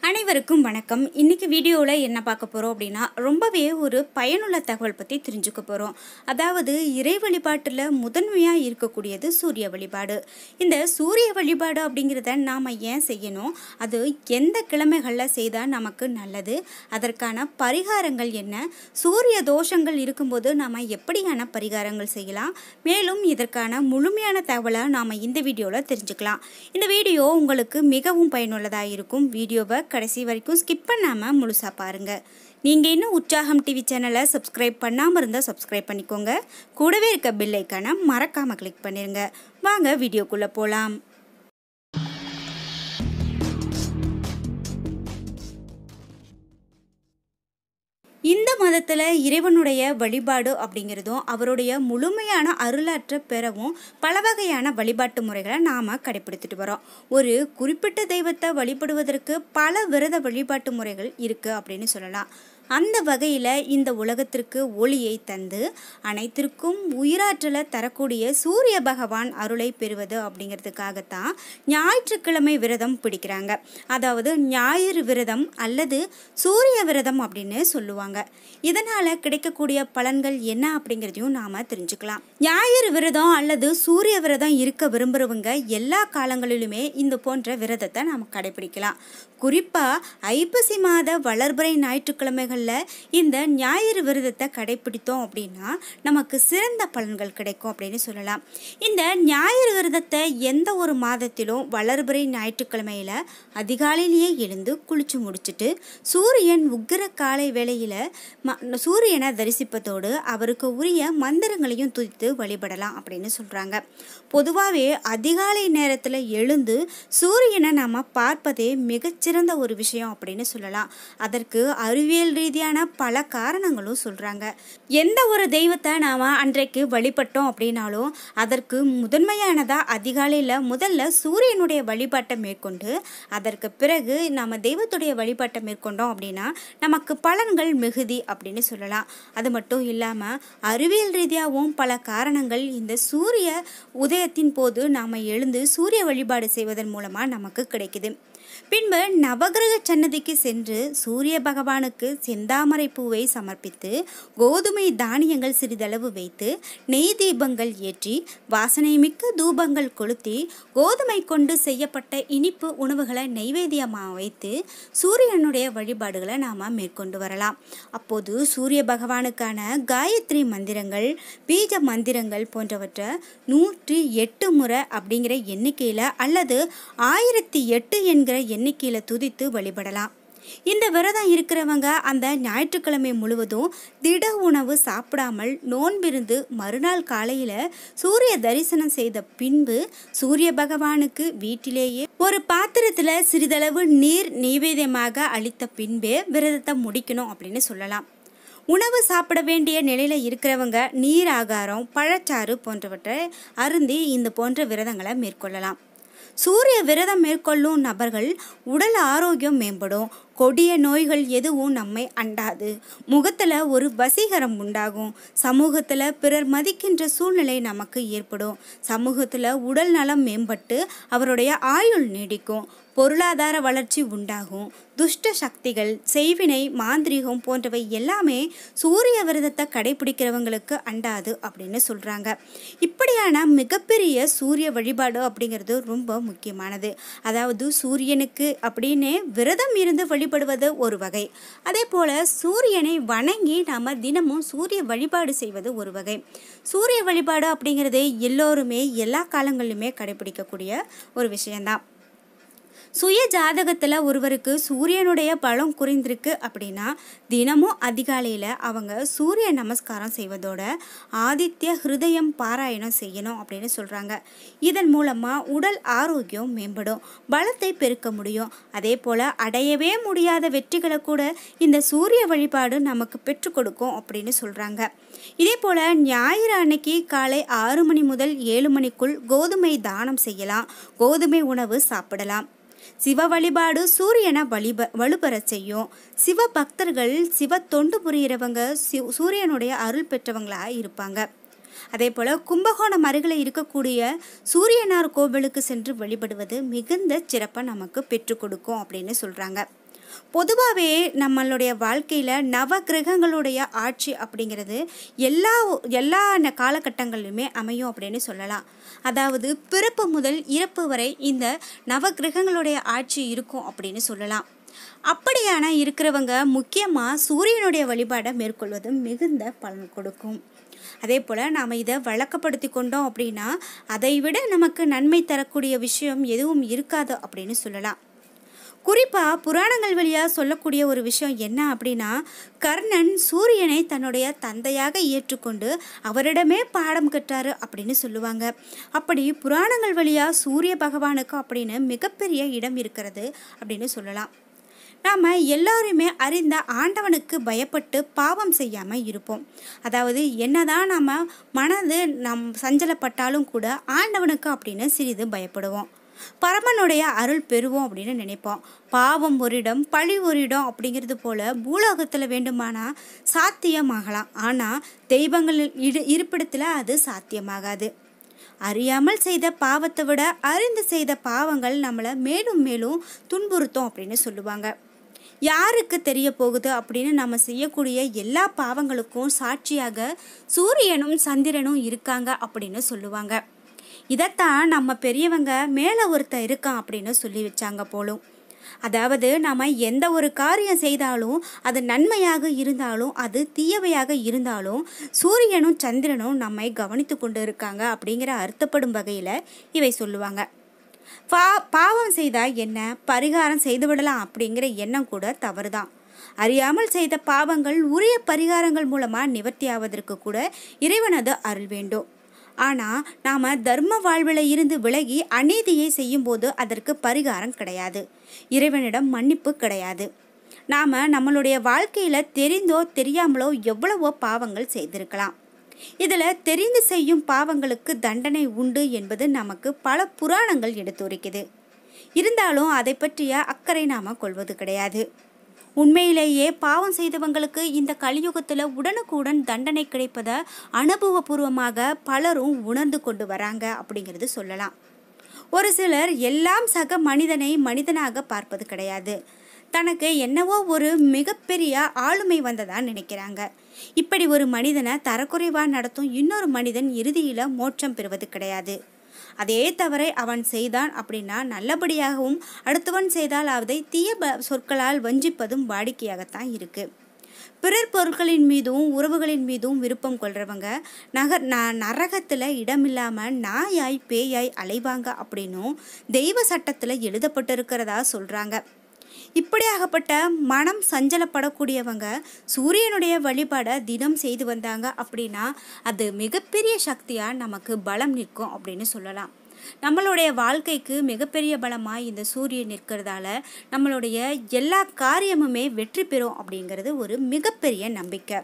அனைவருக்கும் வணக்கம். இன்னைக்கு வீடியோவில் என்ன பார்க்க போகிறோம் அப்படின்னா ரொம்பவே ஒரு பயனுள்ள தகவல் பற்றி தெரிஞ்சுக்க போகிறோம். அதாவது இறை வழிபாட்டில் முதன்மையாக இருக்கக்கூடியது சூரிய வழிபாடு. இந்த சூரிய வழிபாடு அப்படிங்கிறத நாம் ஏன் செய்யணும், அது எந்த கிழமைகளில் செய்தால் நமக்கு நல்லது, அதற்கான பரிகாரங்கள் என்ன, சூரிய தோஷங்கள் இருக்கும்போது நாம் எப்படியான பரிகாரங்கள் செய்யலாம், மேலும் இதற்கான முழுமையான தகவலை நாம் இந்த வீடியோவில் தெரிஞ்சுக்கலாம். இந்த வீடியோ உங்களுக்கு மிகவும் பயனுள்ளதாக இருக்கும். வீடியோவை கடைசி வரைக்கும் ஸ்கிப் பண்ணாமல் முழுசாக பாருங்கள். நீங்கள் இன்னும் உற்சாகம் டிவி சேனலை சப்ஸ்கிரைப் பண்ணாமல் இருந்தால் சப்ஸ்கிரைப் பண்ணிக்கோங்க. கூடவே இருக்க பெல் ஐக்கானை மறக்காமல் கிளிக் பண்ணிடுங்க. வாங்க வீடியோக்குள்ளே போகலாம். இந்த மதத்தில் இறைவனுடைய வழிபாடு அப்படிங்கிறதும் அவருடைய முழுமையான அருளாற்ற பெறவும் பல வகையான வழிபாட்டு முறைகளை நாம் கடைப்பிடித்துட்டு வரோம். ஒரு குறிப்பிட்ட தெய்வத்தை வழிபடுவதற்கு பல விரத வழிபாட்டு முறைகள் இருக்குது அப்படின்னு சொல்லலாம். அந்த வகையில் இந்த உலகத்திற்கு ஒளியை தந்து அனைத்திற்கும் உயிராற்றலை தரக்கூடிய சூரிய பகவான் அருளை பெறுவது அப்படிங்கிறதுக்காகத்தான் ஞாயிற்றுக்கிழமை விரதம் பிடிக்கிறாங்க. அதாவது ஞாயிறு விரதம் அல்லது சூரிய விரதம் அப்படின்னு சொல்லுவாங்க. இதனால் கிடைக்கக்கூடிய பலன்கள் என்ன அப்படிங்கிறதையும் நாம் தெரிஞ்சுக்கலாம். ஞாயிறு விரதம் அல்லது சூரிய விரதம் இருக்க விரும்புகிறவங்க எல்லா காலங்களிலுமே இந்த போன்ற விரதத்தை நாம் கடைபிடிக்கலாம். குறிப்பாக ஐப்பசி மாத வளர்பிறை ஞாயிற்றுக்கிழமைகளில் இந்த ஞாயிறு விரதத்தை கடைபிடித்தோம் அப்படின்னா நமக்கு சிறந்த பலன்கள் கிடைக்கும் அப்படின்னு சொல்லலாம். இந்த ஞாயிறு விரதத்தை எந்த ஒரு மாதத்திலும் வளர்பிறை ஞாயிற்றுக்கிழமையில் அதிகாலையிலேயே எழுந்து குளிச்சு முடிச்சுட்டு சூரியன் உக்கிர காலை வேளையில் சூரியனை தரிசிப்பதோடு அவருக்கு உரிய மந்திரங்களையும் துதித்து வழிபடலாம் அப்படின்னு சொல்கிறாங்க. பொதுவாகவே அதிகாலை நேரத்தில் எழுந்து சூரியனை நாம் பார்ப்பதே மிகச்சிறந்த ஒரு விஷயம் அப்படின்னு சொல்லலாம். அதற்கு அறிவியல் ரீதியான பல காரணங்களும் சொல்கிறாங்க. எந்த ஒரு தெய்வத்தை நாம் அன்றைக்கு வழிபட்டோம் அப்படின்னாலும் அதற்கு முதன்மையானதாக அதிகாலையில் முதல்ல சூரியனுடைய வழிபாட்டை மேற்கொண்டு அதற்கு பிறகு நாம் தெய்வத்துடைய வழிபாட்டை மேற்கொண்டோம் அப்படின்னா நமக்கு பலன்கள் மிகுதி அப்படின்னு சொல்லலாம். அது மட்டும் இல்லாமல் அறிவியல் ரீதியாகவும் பல காரணங்கள் இந்த சூரிய உதயத்தின் போது நாம் எழுந்து சூரிய வழிபாடு செய்வதன் மூலமாக நமக்கு கிடைக்குது. பின்பு நவகிரக சன்னதிக்கு சென்று சூரிய பகவானுக்கு செந்தாமரை பூவை சமர்ப்பித்து கோதுமை தானியங்கள் சிறிதளவு வைத்து நெய் தீபங்கள் ஏற்றி வாசனை மிக்க தூபங்கள் கொளுத்தி கோதுமை கொண்டு செய்யப்பட்ட இனிப்பு உணவுகளை நைவேத்தியமாக வைத்து சூரியனுடைய வழிபாடுகளை நாம் மேற்கொண்டு வரலாம். அப்போது சூரிய பகவானுக்கான காயத்ரி மந்திரங்கள், பீஜ மந்திரங்கள் போன்றவற்றை 108 முறை அப்படிங்கிற எண்ணிக்கையில் அல்லது 1008 என்கிற எண்ணிக்கையில் துதித்து வழிபடலாம். இந்த விரதம் இருக்கிறவங்க அந்த ஞாயிற்றுக்கிழமை முழுவதும் திட உணவு சாப்பிடாமல் நோன்பிருந்து மறுநாள் காலையில் சூரிய தரிசனம் செய்த பின்பு சூரிய பகவானுக்கு வீட்டிலேயே ஒரு பாத்திரத்தில் சிறிதளவு நீர் நைவேத்தியமாக அளித்த பின்பே விரதத்தை முடிக்கணும் அப்படின்னு சொல்லலாம். உணவு சாப்பிட வேண்டிய நிலையில் இருக்கிறவங்க நீர் ஆகாரம், பழச்சாறு போன்றவற்றை அருந்தி இந்த போன்ற விரதங்களை மேற்கொள்ளலாம். சூரிய விரதம் மேற்கொள்ளும் நபர்கள் உடல் ஆரோக்கியம் மேம்படும், கொடிய நோய்கள் எதுவும் நம்மை அண்டாது, முகத்தில் ஒரு வசீகரம் உண்டாகும், சமூகத்தில் பிறர் மதிக்கின்ற சூழ்நிலை நமக்கு ஏற்படும், சமூகத்தில் உடல் நலம் மேம்பட்டு அவருடைய ஆயுள் நீடிக்கும், பொருளாதார வளர்ச்சி உண்டாகும், துஷ்ட சக்திகள், செய்வினை, மாந்திரீகம் போன்றவை எல்லாமே சூரிய விரதத்தை கடைபிடிக்கிறவங்களுக்கு அண்டாது அப்படின்னு சொல்கிறாங்க. இப்படியான மிகப்பெரிய சூரிய வழிபாடு அப்படிங்கிறது ரொம்ப முக்கியமானது. அதாவது சூரியனுக்கு அப்படின்னு விரதம் இருந்து வழிபடுவது ஒரு வகை, அதே போல் சூரியனை வணங்கி நாம் தினமும் சூரிய வழிபாடு செய்வது ஒரு வகை. சூரிய வழிபாடு அப்படிங்கிறது எல்லோருமே எல்லா காலங்களிலுமே கடைபிடிக்கக்கூடிய ஒரு விஷயந்தான். சுய ஜாதகத்தில் ஒருவருக்கு சூரியனுடைய பலம் குறைந்திருக்கு அப்படின்னா தினமும் அதிகாலையில் அவங்க சூரிய நமஸ்காரம் செய்வதோட ஆதித்ய ஹிருதயம் பாராயணம் செய்யணும் அப்படின்னு சொல்கிறாங்க. இதன் மூலமாக உடல் ஆரோக்கியம் மேம்படும், பலத்தை பெருக்க முடியும். அதே போல் அடையவே முடியாத வெற்றிகளை கூட இந்த சூரிய வழிபாடு நமக்கு பெற்றுக் கொடுக்கும் அப்படின்னு சொல்கிறாங்க. இதே போல் ஞாயிறு அன்னைக்கு காலை 6 மணி முதல் 7 மணிக்குள் கோதுமை தானம் செய்யலாம், கோதுமை உணவு சாப்பிடலாம். சிவ வழிபாடு சூரியனை வலுப்பெற செய்யும். சிவ பக்தர்கள் சிவ தொண்டு புரிகிறவங்க சூரியனுடைய அருள் பெற்றவங்களாக இருப்பாங்க. அதே போல் கும்பகோணம் அருகில் இருக்கக்கூடிய சூரியனார் கோவிலுக்கு சென்று வழிபடுவது மிகுந்த சிறப்பாக நமக்கு பெற்றுக் கொடுக்கும் அப்படின்னு சொல்கிறாங்க. பொதுவாகவே நம்மளுடைய வாழ்க்கையில் நவ கிரகங்களுடைய ஆட்சி அப்படிங்கிறது எல்லா காலகட்டங்களிலுமே அமையும் அப்படின்னு சொல்லலாம். அதாவது பிறப்பு முதல் இறப்பு வரை இந்த நவ கிரகங்களுடைய ஆட்சி இருக்கும் அப்படின்னு சொல்லலாம். அப்படியான இருக்கிறவங்க முக்கியமாக சூரியனுடைய வழிபாடை மேற்கொள்வது மிகுந்த பலன் கொடுக்கும். அதே போல் நாம் இதை வழக்கப்படுத்தி கொண்டோம் அப்படின்னா அதை விட நமக்கு நன்மை தரக்கூடிய விஷயம் எதுவும் இருக்காது அப்படின்னு சொல்லலாம். குறிப்பாக புராணங்கள் வழியாக சொல்லக்கூடிய ஒரு விஷயம் என்ன அப்படின்னா, கர்ணன் சூரியனை தன்னுடைய தந்தையாக ஏற்றுக்கொண்டு அவரிடமே பாடம் கற்றாரு அப்படின்னு சொல்லுவாங்க. அப்படி புராணங்கள் வழியாக சூரிய பகவானுக்கு அப்படின்னு மிகப்பெரிய இடம் இருக்கிறது அப்படின்னு சொல்லலாம். நாம் எல்லாருமே அறிந்த ஆண்டவனுக்கு பயப்பட்டு பாவம் செய்யாமல் இருப்போம். அதாவது என்னதான் நம்ம மனது சஞ்சலப்பட்டாலும் கூட ஆண்டவனுக்கு அப்படின்னு சிறிது பயப்படுவோம். பரமனுடைய அருள் பெறுவோம் அப்படின்னு நினைப்போம். பாவம் ஒரு இடம், பழி ஒரு இடம் அப்படிங்கிறது போல பூலோகத்தில் வேண்டுமானா சாத்தியமாகலாம். ஆனால் தெய்வங்கள் இருப்பிடத்தில் அது சாத்தியமாகாது. அறியாமல் செய்த பாவத்தை விட அறிந்து செய்த பாவங்கள் நம்மளை மேலும் மேலும் துன்புறுத்தும் அப்படின்னு சொல்லுவாங்க. யாருக்கு தெரிய போகுது அப்படின்னு நம்ம செய்யக்கூடிய எல்லா பாவங்களுக்கும் சாட்சியாக சூரியனும் சந்திரனும் இருக்காங்க அப்படின்னு சொல்லுவாங்க. இதைத்தான் நம்ம பெரியவங்க மேலே ஒருத்தர் இருக்கான் அப்படின்னு சொல்லி வச்சாங்க போலும். அதாவது நம்ம எந்த ஒரு காரியம் செய்தாலும் அது நன்மையாக இருந்தாலும் அது தீயவையாக இருந்தாலும் சூரியனும் சந்திரனும் நம்மை கவனித்து கொண்டு இருக்காங்க அப்படிங்கிற அர்த்தப்படும் வகையில் இவை சொல்லுவாங்க. பாவம் செய்தால் என்ன, பரிகாரம் செய்து விடலாம் அப்படிங்கிற எண்ணம் கூட தவறுதான். அறியாமல் செய்த பாவங்கள் உரிய பரிகாரங்கள் மூலமாக நிவர்த்தி ஆவதற்கு கூட இறைவனது அருள் வேண்டும். ஆனால் நாம் தர்ம வாழ்வில் இருந்து விலகி அநீதியை செய்யும்போது அதற்கு பரிகாரம் கிடையாது, இறைவனிடம் மன்னிப்பு கிடையாது. நாம் நம்மளுடைய வாழ்க்கையில் தெரிந்தோ தெரியாமலோ எவ்வளவோ பாவங்கள் செய்திருக்கலாம். இதில் தெரிந்து செய்யும் பாவங்களுக்கு தண்டனை உண்டு என்பது நமக்கு பல புராணங்கள் எடுத்துரைக்குது. இருந்தாலும் அதை பற்றிய அக்கறை நாம் கொள்வது கிடையாது. உண்மையிலேயே பாவம் செய்தவங்களுக்கு இந்த கலியுகத்தில் உடனுக்குடன் தண்டனை கிடைப்பதை அனுபவபூர்வமாக பலரும் உணர்ந்து கொண்டு வராங்க அப்படிங்கிறது சொல்லலாம். ஒரு சிலர் எல்லாம் சக மனிதனை மனிதனாக பார்ப்பது கிடையாது. தனக்கு என்னவோ ஒரு மிகப்பெரிய ஆளுமை வந்ததாக நினைக்கிறாங்க. இப்படி ஒரு மனிதனை தரக்குறைவாக நடத்தும் இன்னொரு மனிதன் இறுதியில் மோட்சம் பெறுவது கிடையாது. அதே தவறை அவன் செய்தான் அப்படின்னா நல்லபடியாகவும், அடுத்தவன் செய்தால் அதை தீய சொற்களால் வஞ்சிப்பதும் வாடிக்கையாகத்தான் இருக்குது. பிறர் பொருட்களின் மீதும் உறவுகளின் மீதும் விருப்பம் கொள்றவங்க நரகத்தில் இடமில்லாமல் நாயாய் பேயாய் அலைவாங்க அப்படின்னும் தெய்வ சட்டத்தில் எழுதப்பட்டிருக்கிறதா சொல்கிறாங்க. இப்படியாகப்பட்ட மனம் சஞ்சலப்படக்கூடியவங்க சூரியனுடைய வழிபாடை தினம் செய்து வந்தாங்க அப்படின்னா அது மிகப்பெரிய சக்தியாக நமக்கு பலம் நிற்கும் அப்படின்னு சொல்லலாம். நம்மளுடைய வாழ்க்கைக்கு மிகப்பெரிய பலமாக இந்த சூரியன் நிற்கிறதால நம்மளுடைய எல்லா காரியமுமே வெற்றி பெறும் அப்படிங்கிறது ஒரு மிகப்பெரிய நம்பிக்கை.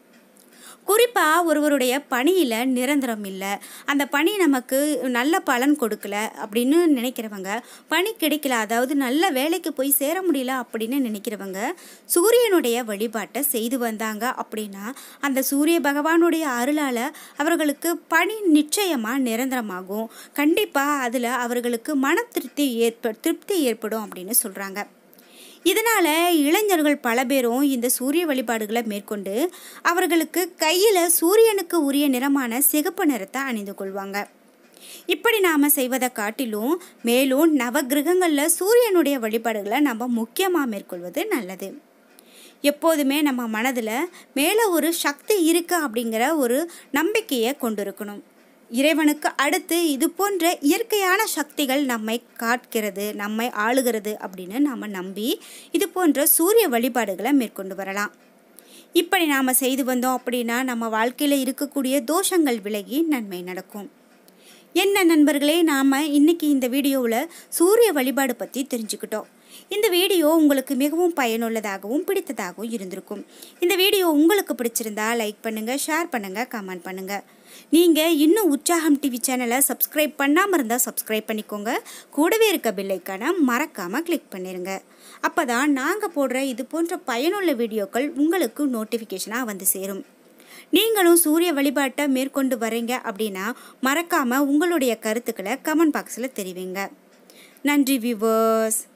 குறிப்பாக ஒருவருடைய பணியில் நிரந்தரம் இல்லை, அந்த பணி நமக்கு நல்ல பலன் கொடுக்கல அப்படின்னு நினைக்கிறவங்க, பணி கிடைக்கல, அதாவது நல்ல வேலைக்கு போய் சேர முடியல அப்படின்னு நினைக்கிறவங்க சூரியனுடைய வழிபாட்டை செய்து வந்தாங்க அப்படின்னா அந்த சூரிய பகவானுடைய அருளால் அவர்களுக்கு பணி நிச்சயமாக நிரந்தரமாகும். கண்டிப்பாக அதில் அவர்களுக்கு மன திருப்தி ஏற்படும் அப்படின்னு சொல்கிறாங்க. இதனால் இளைஞர்கள் பல பேரும் இந்த சூரிய வழிபாடுகளை மேற்கொண்டு அவர்களுக்கு கையில் சூரியனுக்கு உரிய நிறமான சிகப்பு நிறத்தை அணிந்து கொள்வாங்க. இப்படி நாம் செய்வதை காட்டிலும் மேலும் நவகிரகங்களில் சூரியனுடைய வழிபாடுகளை நம்ம முக்கியமாக மேற்கொள்வது நல்லது. எப்போதுமே நம்ம மனதில் மேலே ஒரு சக்தி இருக்குது அப்படிங்கிற ஒரு நம்பிக்கையை கொண்டிருக்கணும். இறைவனுக்கு அடுத்து இது போன்ற இயற்கையான சக்திகள் நம்மை காட்கிறது, நம்மை ஆளுகிறது அப்படின்னு நாம் நம்பி இது போன்ற சூரிய வழிபாடுகளை மேற்கொண்டு வரலாம். இப்படி நாம் செய்து வந்தோம் அப்படின்னா நம்ம வாழ்க்கையில் இருக்கக்கூடிய தோஷங்கள் விலகி நன்மை நடக்கும். என்ன நண்பர்களே, நாம் இன்றைக்கி இந்த வீடியோவில் சூரிய வழிபாடு பற்றி தெரிஞ்சுக்கிட்டோம். இந்த வீடியோ உங்களுக்கு மிகவும் பயனுள்ளதாகவும் பிடித்ததாகவும் இருந்திருக்கும். இந்த வீடியோ உங்களுக்கு பிடிச்சிருந்தா லைக் பண்ணுங்கள், ஷேர் பண்ணுங்கள், கமெண்ட் பண்ணுங்கள். நீங்கள் இன்னும் உற்சாகம் டிவி சேனலை சப்ஸ்கிரைப் பண்ணாமல் இருந்தால் சப்ஸ்கிரைப் பண்ணிக்கோங்க. கூடவே இருக்க பெல் ஐக்கானை மறக்காமல் கிளிக் பண்ணிடுங்க. அப்போ தான் நாங்கள் போடுற இது போன்ற பயனுள்ள வீடியோக்கள் உங்களுக்கு நோட்டிஃபிகேஷனாக வந்து சேரும். நீங்களும் சூரிய வழிபாட்டை மேற்கொண்டு வரீங்க அப்படின்னா மறக்காமல் உங்களுடைய கருத்துக்களை கமெண்ட் பாக்ஸில் தெரிவிங்க. நன்றி வியூவர்ஸ்.